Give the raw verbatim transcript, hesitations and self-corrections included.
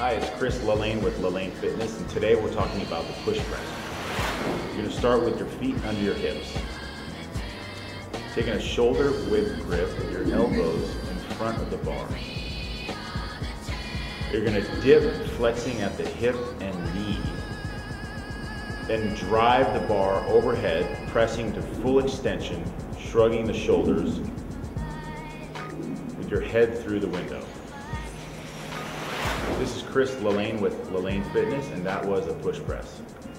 Hi, it's Chris LaLanne with LaLanne Fitness, and today we're talking about the push press. You're going to start with your feet under your hips. Taking a shoulder width grip with your elbows in front of the bar. You're going to dip, flexing at the hip and knee. Then drive the bar overhead, pressing to full extension, shrugging the shoulders with your head through the window. This is Chris LaLanne with LaLanne Fitness, and that was a push press.